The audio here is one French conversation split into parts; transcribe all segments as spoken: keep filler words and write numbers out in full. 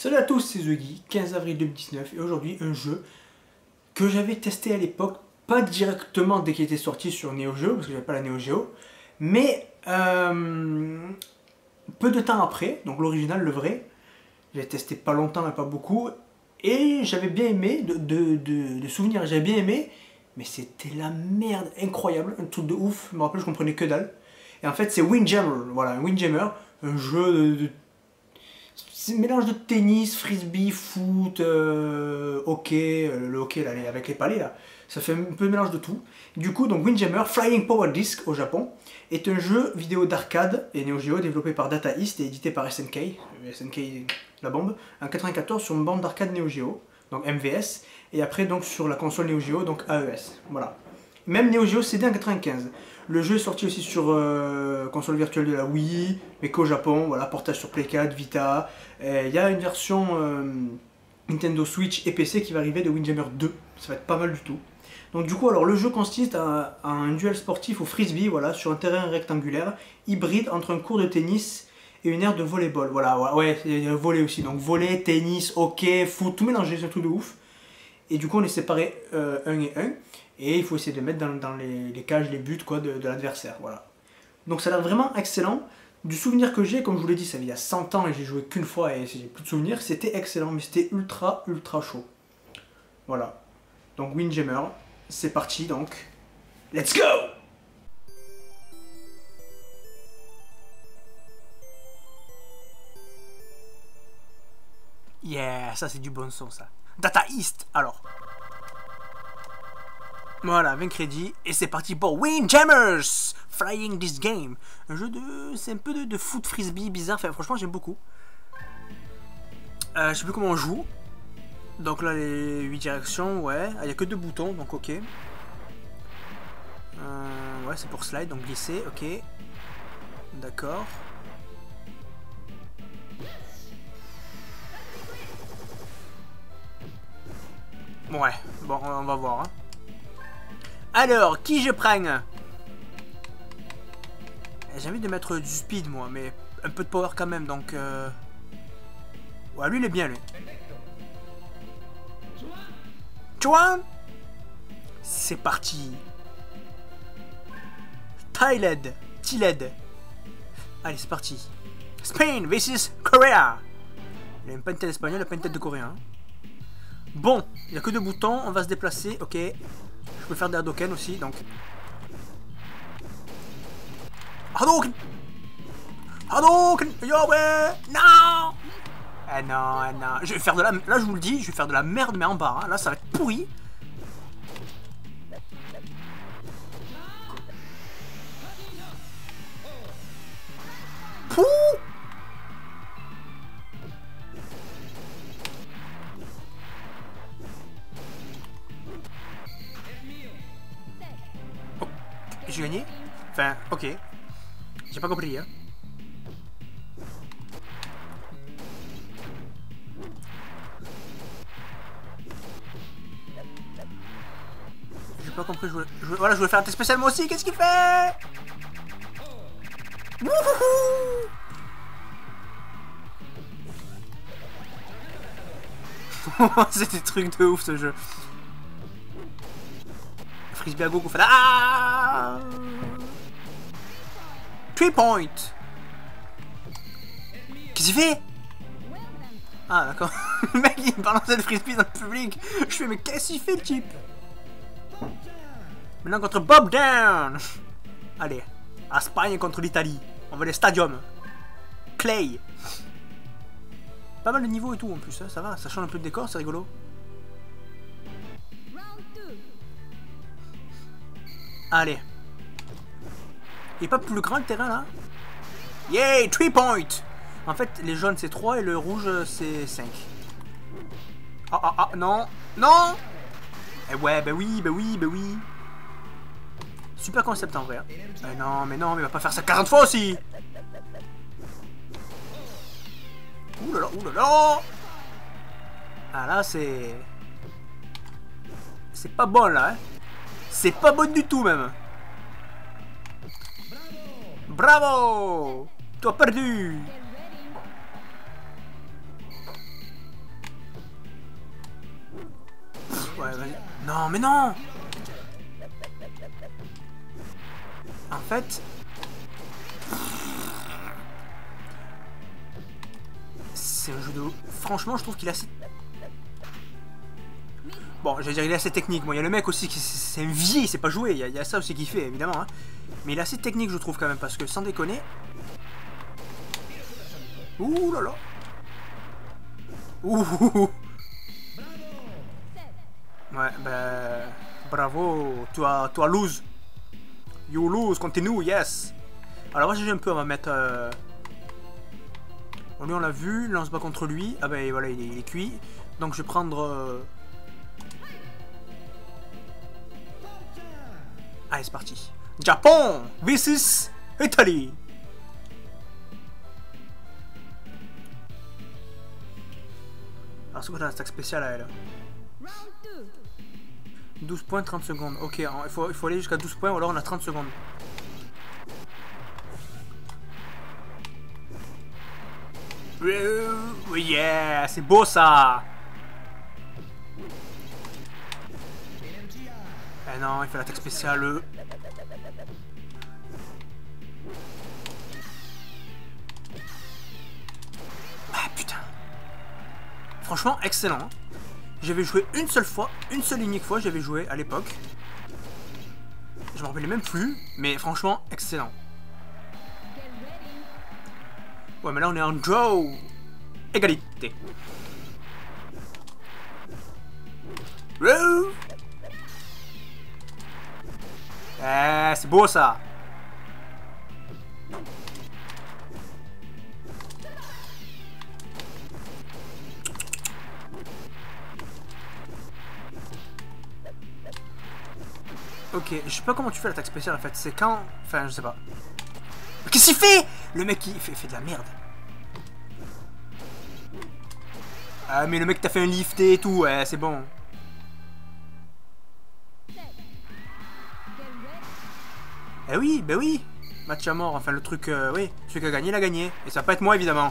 Salut à tous, c'est Zuggy, quinze avril deux mille dix-neuf, et aujourd'hui un jeu que j'avais testé à l'époque, pas directement dès qu'il était sorti sur Neo Geo, parce que j'avais pas la Neo Geo, mais euh, peu de temps après, donc l'original, le vrai, j'ai testé pas longtemps mais pas beaucoup, et j'avais bien aimé, de, de, de, de souvenirs, j'avais bien aimé, mais c'était la merde, incroyable, un truc de ouf, je me rappelle je comprenais que dalle, et en fait c'est Windjammer, voilà, un Windjammer, un jeu de, de c'est un mélange de tennis, frisbee, foot, euh, hockey, euh, le hockey là, avec les palets là. Ça fait un peu un mélange de tout. Du coup, donc Windjammer Flying Power Disc au Japon est un jeu vidéo d'arcade et Neo Geo développé par Data East et édité par S N K, S N K la bombe, en quatre-vingt-quatorze sur une bande d'arcade Neo Geo, donc M V S, et après donc sur la console Neo Geo, donc A E S. Voilà. Même Neo Geo C D en quatre-vingt-quinze. Le jeu est sorti aussi sur euh, console virtuelle de la Wii, mais qu'au Japon, voilà, portage sur Play quatre, Vita. Il y a une version euh, Nintendo Switch et P C qui va arriver de Windjammer deux, ça va être pas mal du tout. Donc du coup, alors le jeu consiste à, à un duel sportif au frisbee, voilà, sur un terrain rectangulaire, hybride entre un court de tennis et une aire de volleyball. Voilà, ouais, ouais, il y a le volley aussi, donc volley, tennis, hockey, foot, tout mélangé, c'est un truc de ouf. Et du coup, on est séparés euh, un et un. Et il faut essayer de mettre dans, dans les, les cages, les buts quoi, de, de l'adversaire. Voilà. Donc ça a l'air vraiment excellent. Du souvenir que j'ai, comme je vous l'ai dit, ça fait il y a cent ans et j'ai joué qu'une fois et j'ai plus de souvenirs. C'était excellent, mais c'était ultra, ultra chaud. Voilà. Donc Windjammer, c'est parti donc. Let's go! Yeah, ça c'est du bon son ça. Data East, alors. Voilà, vingt crédits, et c'est parti pour Windjammers Flying This Game. Un jeu de... c'est un peu de, de foot frisbee bizarre, enfin, franchement j'aime beaucoup. Euh, je sais plus comment on joue. Donc là, les huit directions, ouais. Il n'y a que deux boutons, donc ok. Euh, ouais, c'est pour slide, donc glisser, ok. D'accord. Ouais, bon, on va voir, hein. Alors, qui je prends? J'ai envie de mettre du speed, moi, mais un peu de power quand même, donc... Euh... Ouais, lui, il est bien, lui. Tu vois? C'est parti. Thailand. Thailand. Allez, c'est parti. Spain versus Korea. Il a même pas une tête espagnole, il a pas une tête de coréen. Bon, il n'y a que deux boutons, on va se déplacer, ok. Je peux faire des Hadouken aussi, donc. Hadouken! Hadouken! Yo ouais! Non! Eh non, eh non. Je vais faire de la... Là, je vous le dis, je vais faire de la merde, mais en bas. Hein. Là, ça va être pourri. Pouh! J'ai gagné? Enfin, ok. J'ai pas compris, hein. J'ai pas compris, je voulais, je voulais, voilà, je voulais faire un test spécial moi aussi, qu'est-ce qu'il fait? Wouhouhou! C'est des trucs de ouf ce jeu. Frisbee à gogo, ah! Three point. Qu'est-ce qu'il fait? Ah d'accord. Le mec il me balançait de frisbee dans le public. Je fais mais qu'est-ce qu'il fait le type? Maintenant contre Bob Down. Allez, Espagne contre l'Italie. On va les stadiums. Clay. Pas mal de niveaux et tout en plus, hein, ça va, ça change un peu de décor, c'est rigolo. Allez. Il n'est pas plus grand le terrain là? Yay, three point. En fait, les jaunes c'est trois et le rouge c'est cinq. Ah ah ah, non. Non. Eh ouais, bah oui, bah oui, bah oui. Super concept en vrai. Eh non, mais non, mais il va pas faire ça quarante fois aussi. Ouh là là, ouh là là. Ah là, c'est... C'est pas bon là, hein. C'est pas bon du tout même. Bravo. Tu as perdu. Ouais, vas-y. Non, mais non. En fait... C'est un jeu de... Franchement, je trouve qu'il a assez... Bon, j'allais dire il est assez technique. Bon, il y a le mec aussi qui... C'est un vieil, il sait pas jouer. Il y, a, il y a ça aussi qui fait, évidemment. Hein. Mais il est assez technique, je trouve, quand même. Parce que, sans déconner... Ouh là là. Ouh. Ouais, ben... Bravo. Tu as, tu as lose. You lose, continue, yes. Alors, moi, j'ai un peu, on va mettre... Euh... Bon, lui, on l'a vu. Là, on se bat contre lui. Ah ben, voilà, il est, il est cuit. Donc, je vais prendre... Euh... Allez, c'est parti. Japon versus Italie. Alors, c'est quoi la stack spéciale à elle? douze points, trente secondes. Ok, il faut, il faut aller jusqu'à douze points ou alors on a trente secondes. Oui, yeah, c'est beau ça. Eh non, il fait l'attaque spéciale. Ah putain. Franchement, excellent. J'avais joué une seule fois, une seule unique fois, j'avais joué à l'époque. Je m'en rappelais même plus, mais franchement, excellent. Ouais, mais là on est en draw. Égalité. Wouh. Eh, c'est beau ça. Ok, je sais pas comment tu fais l'attaque spéciale en fait, c'est quand... Enfin, je sais pas. Qu'est-ce qu'il fait? Le mec, il fait, fait de la merde. Ah, mais le mec t'a fait un lifté et tout, ouais, c'est bon. Eh oui, ben oui. Match à mort, enfin le truc, euh, oui. Celui qui a gagné, il a gagné. Et ça va pas être moi, évidemment.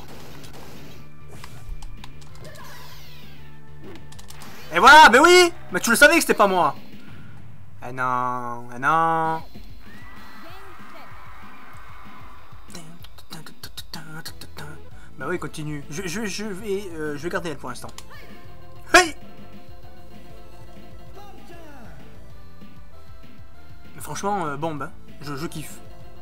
Et voilà, ben oui. Mais tu le savais que c'était pas moi. Eh non, eh non. Bah oui, continue. Je, je, je vais, euh, je vais garder elle pour l'instant. Hey. Mais franchement, euh, bombe. Hein. Je, je kiffe.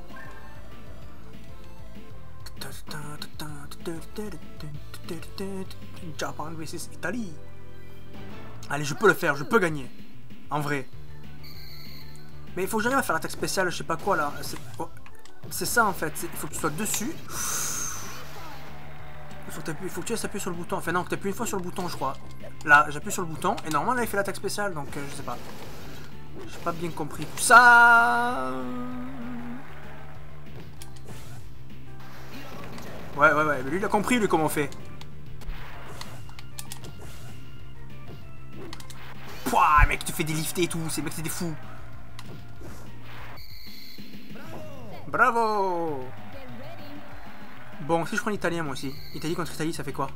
Japan versus Italie. Allez, je peux le faire, je peux gagner. En vrai. Mais il faut que j'arrive à faire l'attaque spéciale, je sais pas quoi là. C'est ça en fait, il faut que tu sois dessus. Il faut que, il faut que tu appuies sur le bouton. Enfin non, que tu appuies une fois sur le bouton je crois. Là, j'appuie sur le bouton et normalement là il fait l'attaque spéciale donc euh, je sais pas. J'ai pas bien compris tout ça. Ouais, ouais, ouais, mais lui il a compris lui comment on fait. Pouah, mec, tu fais des liftés et tout, ces mecs c'est des fous. Bravo. Bon, si je prends l'italien moi aussi. Italie contre Italie, ça fait quoi?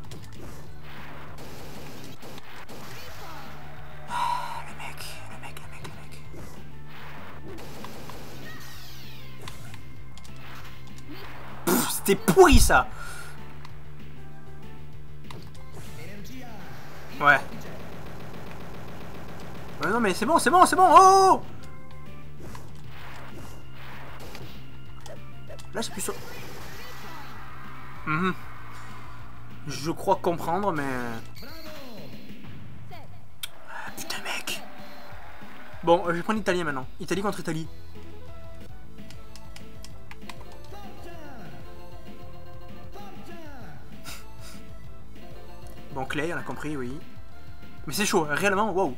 Ah, le mec, le mec, le mec, le mec. C'était pourri ça. Ouais. Ouais, non mais c'est bon, c'est bon, c'est bon. Oh. Là c'est plus sur... Mmh. Je crois comprendre, mais... Ah, putain, mec. Bon, je vais prendre l'italien maintenant. Italie contre Italie. Bon, Clay, on a compris, oui. Mais c'est chaud, réellement, wow.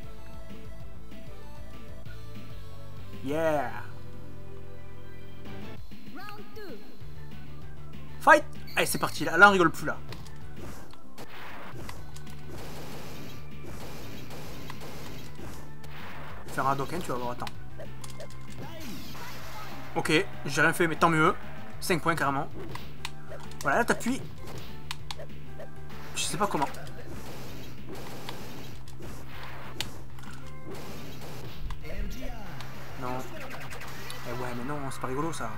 Yeah. Fight. Allez, c'est parti, là, là on rigole plus, là. Je vais faire un Hadoken, tu vas voir, attends. Ok, j'ai rien fait, mais tant mieux. cinq points, carrément. Voilà, là, t'appuies. Je sais pas comment. Non. Eh ouais, mais non, c'est pas rigolo ça.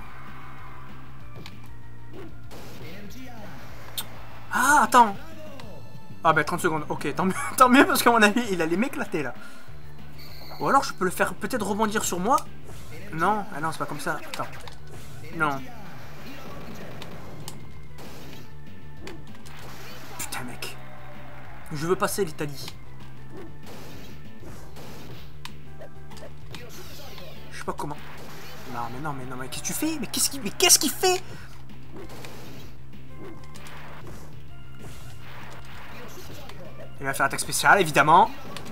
Ah, attends. Ah bah trente secondes, ok, tant mieux, tant mieux parce qu'à mon avis, il allait m'éclater là. Ou alors je peux le faire peut-être rebondir sur moi. Non, ah non, c'est pas comme ça. Attends. Non. Putain mec. Je veux passer l'Italie. Je sais pas comment. Non mais non mais non mais qu'est-ce que tu fais? Mais qu'est-ce qu'il mais qu'est-ce qu'il fait? Il va faire attaque spéciale évidemment.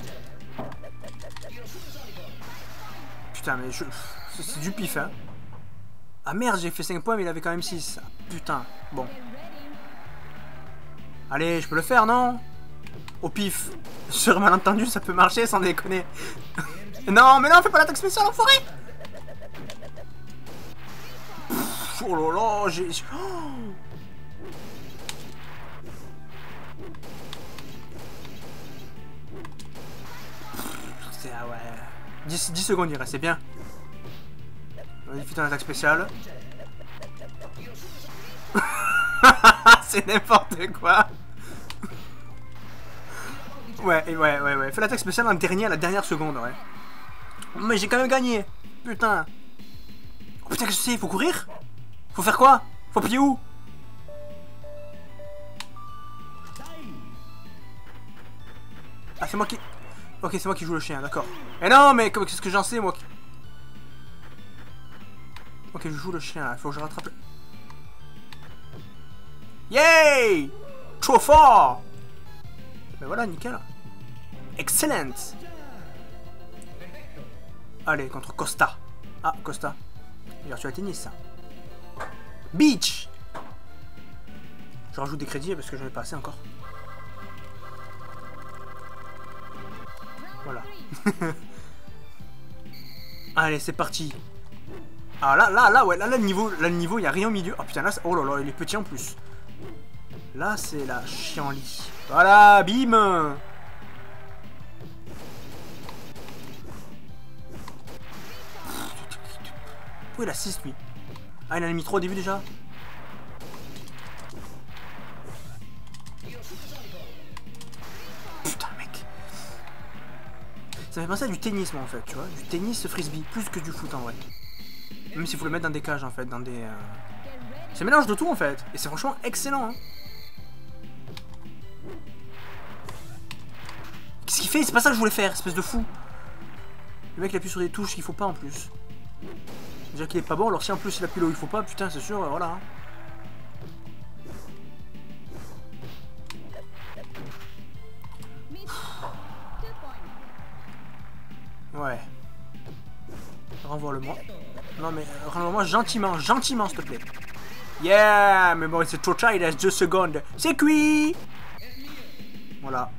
Putain mais je... c'est du pif hein. Ah merde j'ai fait cinq points mais il avait quand même six. Ah, putain. Bon. Allez je peux le faire non? Au pif. Sur malentendu ça peut marcher sans déconner. Non mais non fais pas l'attaque spéciale enfoiré. Oh là là j'ai... Oh c'est ah ouais. dix, dix secondes il reste, c'est bien. Il fait une attaque spéciale. C'est n'importe quoi. Ouais, ouais, ouais, ouais. Fais l'attaque spéciale en dernier à la dernière seconde, ouais. Mais j'ai quand même gagné. Putain. Oh putain, qu'est-ce que c'est? Faut courir? Faut faire quoi? Faut plier où? Ah, c'est moi qui... Ok, c'est moi qui joue le chien, d'accord. Eh non, mais qu'est-ce que j'en sais, moi? Ok, je joue le chien, là. Faut que je rattrape... Yay! Trop fort! Ben voilà, nickel. Excellent! Allez, contre Costa. Ah, Costa. Virtual tennis, ça. Beach! Je rajoute des crédits parce que j'en ai pas assez encore. Voilà. Allez, c'est parti. Ah là, là, là, ouais, là, là, le niveau, là, le niveau, il n'y a rien au milieu. Oh putain, là, oh là là, il est petit en plus. Là, c'est la chienlit. Voilà, bim! Oh, il a six, lui. Ah, il en a mis trois au début déjà. Putain, mec. Ça me fait penser à du tennis, moi, en fait, tu vois. Du tennis frisbee, plus que du foot, en vrai. Même s'il faut le mettre dans des cages, en fait, dans des... Euh... C'est un mélange de tout, en fait. Et c'est franchement excellent, hein. Qu'est-ce qu'il fait? C'est pas ça que je voulais faire, espèce de fou. Le mec, il appuie sur des touches qu'il faut pas, en plus. Déjà qu'il est pas bon, alors si en plus il appuie là où il faut pas, putain, c'est sûr, voilà. Ouais. Renvoie-le-moi. Non mais, renvoie-moi gentiment, gentiment, s'il te plaît. Yeah, mais bon, c'est trop tard, il reste deux secondes. C'est cuit. Voilà.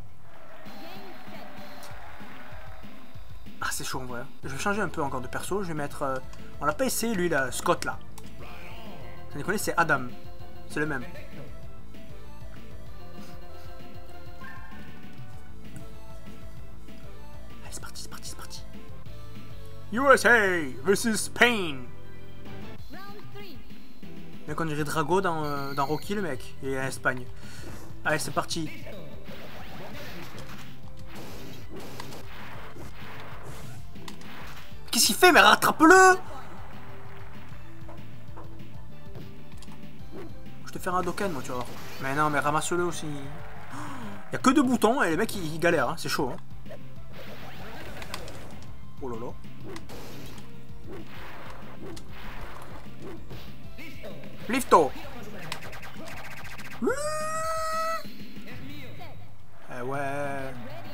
Ah, c'est chaud en vrai. Je vais changer un peu encore de perso. Je vais mettre... Euh... On l'a pas essayé, lui, là, Scott, là. Vous connaissez, c'est Adam. C'est le même. Allez, c'est parti, c'est parti, c'est parti. U S A versus Spain. Mec, on dirait Drago dans, euh, dans Rocky, le mec. Et en Espagne. Allez, c'est parti. Qu'est-ce qu'il fait? Mais rattrape-le! Je te faire un Dokken, moi, tu vois. Mais non, mais ramasse-le aussi. Il y a que deux boutons et les mecs, ils, ils galèrent. Hein. C'est chaud. Hein. Oh là là. Lifto. Eh ouais.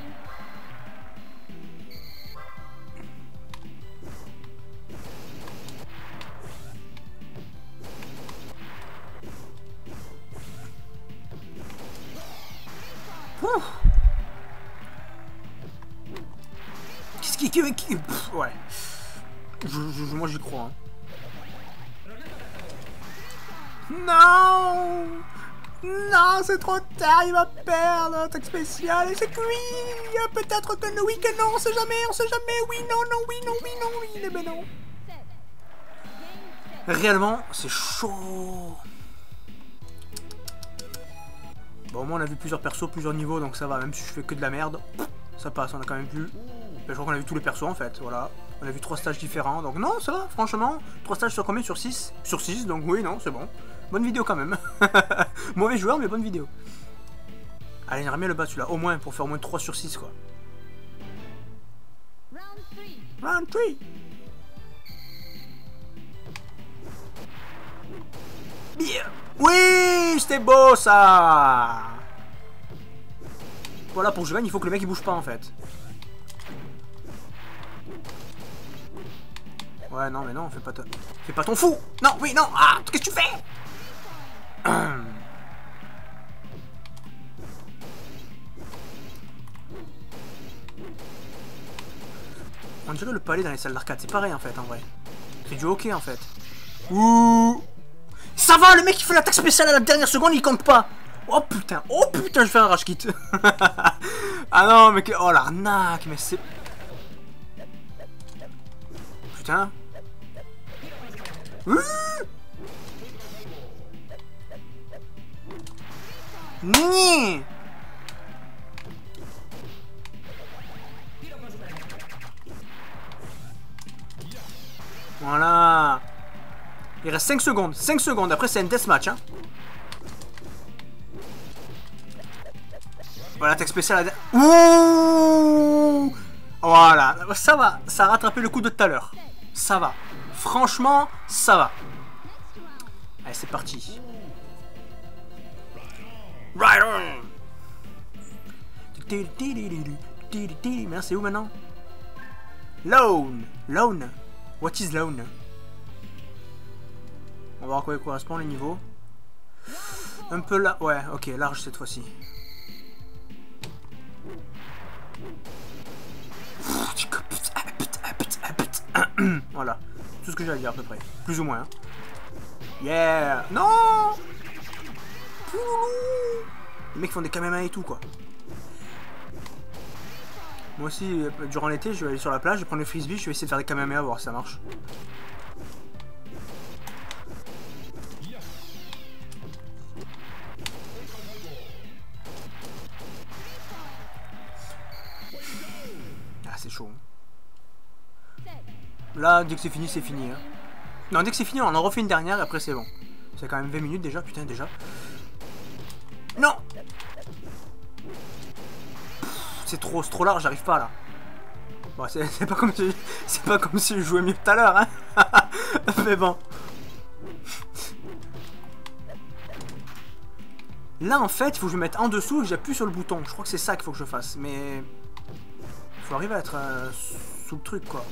Qu'est-ce qui... qui, qui pff, ouais. Je, je, moi j'y crois. Hein. Non. Non, c'est trop tard, il va perdre l'attaque spéciale et c'est cuit. Peut-être que oui, que non, on sait jamais, on sait jamais. Oui, non, non, oui, non, oui, non, oui, mais ben non. Réellement, c'est chaud. Bon, au moins on a vu plusieurs persos, plusieurs niveaux, donc ça va, même si je fais que de la merde, ça passe, on a quand même vu. Je crois qu'on a vu tous les persos en fait, voilà. On a vu trois stages différents, donc non, ça va, franchement. trois stages sur combien? Sur six? Sur six, donc oui, non, c'est bon. Bonne vidéo quand même. Mauvais joueur, mais bonne vidéo. Allez, j'aimerais bien le bas celui-là, au moins, pour faire au moins trois sur six, quoi. Round trois. Bien. Oui, c'était beau, ça. Voilà, pour que je gagne, il faut que le mec, il bouge pas, en fait. Ouais, non, mais non, fais pas, ta... fais pas ton fou. Non, oui, non. Ah, qu'est-ce que tu fais? On dirait le palais dans les salles d'arcade, c'est pareil en fait en vrai. C'est du hockey en fait. Ouh. Ça va, le mec il fait l'attaque spéciale à la dernière seconde, il compte pas. Oh putain, oh putain, je fais un rage kit. Ah non, mais que... oh l'arnaque, mais c'est... Putain. Ouh. Ni. Voilà. Il reste cinq secondes. cinq secondes. Après, c'est un deathmatch. Hein. Voilà, attaque spéciale. Ouh. Voilà. Ça va. Ça a rattrapé le coup de tout à l'heure. Ça va. Franchement, ça va. Allez, c'est parti. Right on. Mais c'est où maintenant? Lone. Lone. What is lone? On va voir à quoi il correspond les niveaux. Un peu là. Ouais, ok, large cette fois-ci. Voilà. Tout ce que j'ai à dire à peu près. Plus ou moins. Hein. Yeah. Non. Les mecs font des kamehameha et tout quoi. Moi aussi, durant l'été, je vais aller sur la plage, je vais prendre le frisbee, je vais essayer de faire des kamehameha, voir si ça marche. Ah, c'est chaud. Là, dès que c'est fini, c'est fini. Hein. Non, dès que c'est fini, on en refait une dernière et après c'est bon. C'est quand même vingt minutes déjà, putain, déjà. Non. C'est trop, c'est trop large, j'arrive pas là. Bon, c'est pas comme si c'est pas comme si je jouais mieux tout à l'heure, hein. Mais bon. Là, en fait, il faut que je me mette en dessous et que j'appuie sur le bouton. Je crois que c'est ça qu'il faut que je fasse. Mais il faut arriver à être euh, sous le truc, quoi.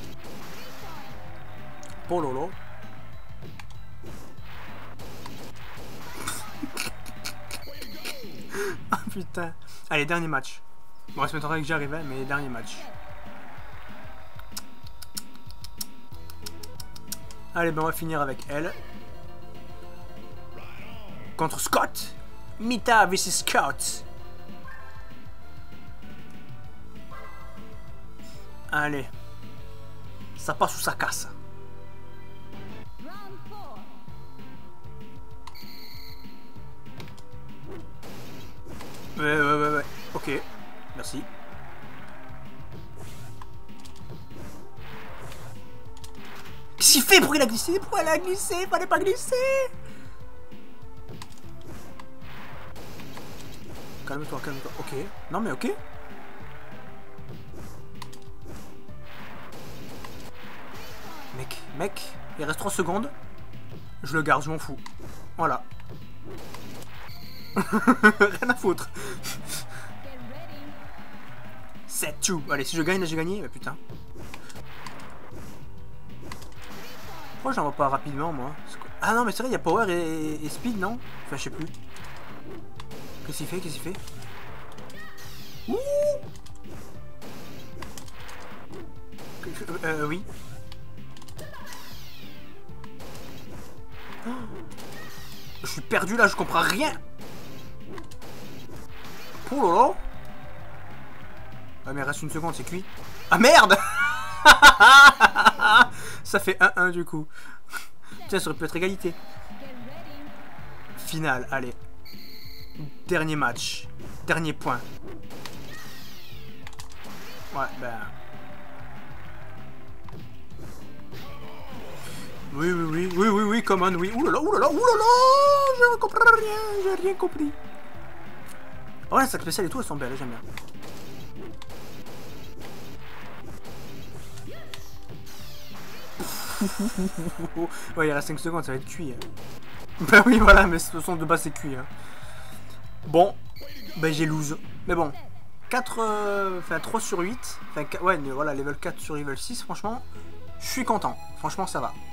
Pololo. Ah putain. Allez, dernier match. Bon, ça m'étonnerait que j'y arrivais, mais dernier match. Allez, ben on va finir avec elle. Contre Scott. Mita versus Scott. Allez. Ça passe ou ça casse. Ouais, ouais, ouais, ouais. Ok. Merci. Qu'est-ce qu'il fait? Pourquoi il a glissé? Pourquoi il a glissé? Fallait pas glisser. Calme-toi, calme-toi. Ok. Non mais ok. Mec, mec, il reste trois secondes. Je le garde, je m'en fous. Voilà. Rien à foutre. sept deux. Allez, si je gagne, là j'ai gagné. Bah putain. Pourquoi j'en vois pas rapidement, moi? Ah non, mais c'est vrai, il y a power et, et speed, non? Enfin, je sais plus. Qu'est-ce qu'il fait? Qu'est-ce qu'il fait? Ouh. Euh, euh, oui. Oh. Je suis perdu là, je comprends rien. Oh là là. Ah mais il reste une seconde, c'est cuit. Ah merde. Ça fait un un du coup. Putain, ça aurait pu être égalité. Finale, allez. Dernier match. Dernier point. Ouais, ben... Oui, oui, oui, oui, oui, oui, come on, oui. Oulala, oulala, oulala, je ne comprends rien, j'ai rien compris. Oh, les sacs spéciales et tout, elles sont belles, j'aime bien. Ouais, il reste cinq secondes, ça va être cuit. Hein. Bah oui, voilà, mais de toute façon, de base, c'est cuit. Hein. Bon, bah j'ai lose. Mais bon, quatre, euh, enfin trois sur huit. Enfin, ouais, mais voilà, level quatre sur level six, franchement, je suis content. Franchement, ça va.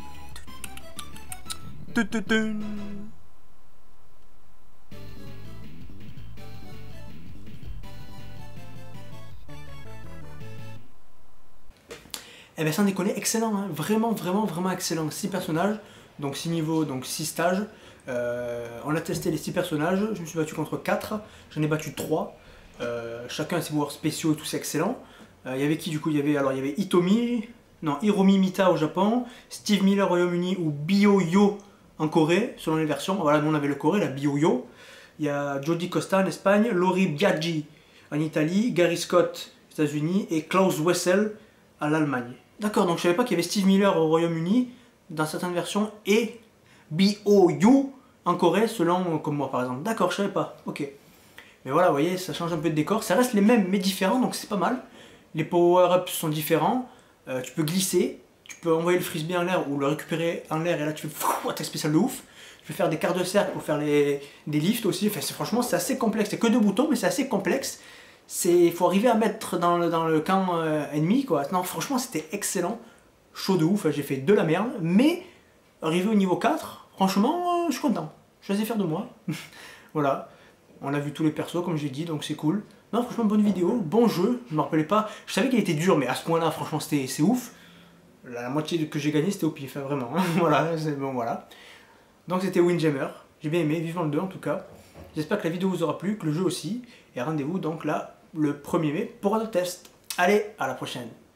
Eh bien sans déconner, excellent, hein. Vraiment, vraiment, vraiment excellent. six personnages, donc six niveaux, donc six stages. Euh, on a testé les six personnages, je me suis battu contre quatre, j'en ai battu trois. Euh, chacun a ses pouvoirs spéciaux et tout, c'est excellent. Il euh, y avait qui du coup? Il y avait, alors, il y avait Hitomi, non, Hiromi Mita au Japon, Steve Miller au Royaume-Uni ou Byo-Yo en Corée, selon les versions. Voilà, nous on avait le Corée, la Byo-Yo. Il y a Jodie Costa en Espagne, Lori Biaggi en Italie, Gary Scott aux États-Unis et Klaus Wessel à l'Allemagne. D'accord, donc je savais pas qu'il y avait Steve Miller au Royaume-Uni dans certaines versions et Byo-Yo en Corée, selon comme moi par exemple. D'accord, je savais pas. Ok. Mais voilà, vous voyez, ça change un peu de décor. Ça reste les mêmes mais différents, donc c'est pas mal. Les power-ups sont différents. Euh, tu peux glisser, tu peux envoyer le frisbee en l'air ou le récupérer en l'air et là tu fais attaque spéciale de ouf. Tu peux faire des quarts de cercle pour faire les, des lifts aussi. Enfin, franchement, c'est assez complexe. C'est que deux boutons, mais c'est assez complexe. Il faut arriver à mettre dans le, dans le camp euh, ennemi, quoi. Non, franchement, c'était excellent. Chaud de ouf, j'ai fait de la merde. Mais, arrivé au niveau quatre, franchement, euh, je suis content. Je suis assez fier de moi. Voilà. On a vu tous les persos, comme j'ai dit, donc c'est cool. Non, franchement, bonne vidéo, bon jeu. Je me rappelais pas. Je savais qu'il était dur, mais à ce point-là, franchement, c'était c'est ouf. La, la moitié que j'ai gagné, c'était au pif, hein, vraiment. Voilà, c'est bon, voilà. Donc c'était Windjammer. J'ai bien aimé, vivement le deux en tout cas. J'espère que la vidéo vous aura plu, que le jeu aussi. Et rendez-vous donc là, le premier mai, pour un autre test. Allez, à la prochaine.